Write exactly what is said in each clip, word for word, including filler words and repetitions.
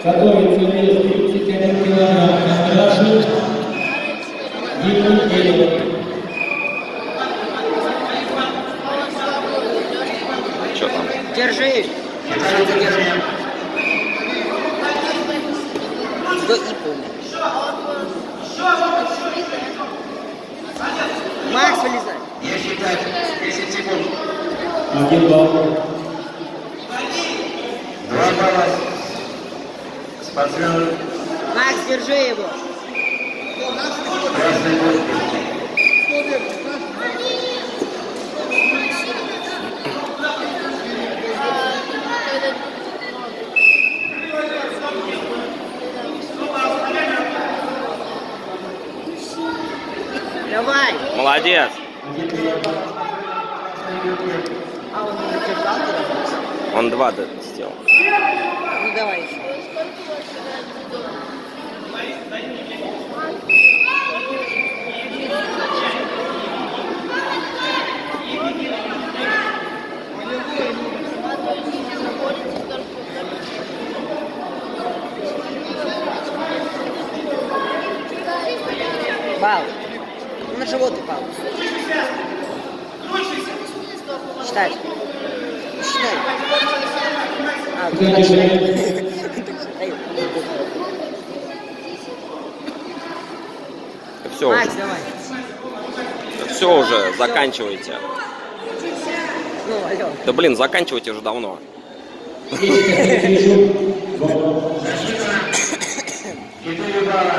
Готовится вес тридцать один килограмм. Кондрашев Димон. Что там? Держи. Держи. До ипу. Макс, вылезай. Я считаю, десять секунд. Один балл. Два балла. Спортсмен. Макс, держи его. Красный корпус. Давай. Молодец. А он не держал? Он два сделал. Ну давай еще. Бал. На живот упал. Считай. Считай. А, ты так считай. Все Макс, уже. давай. Все уже, заканчивайте. Ну, алло. Да блин, заканчивайте уже давно. Четыре балла.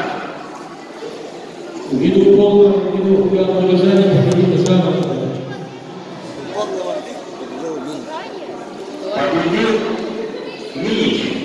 Ввиду полного, ввиду углового лежания победит Жамов. Победил Минич.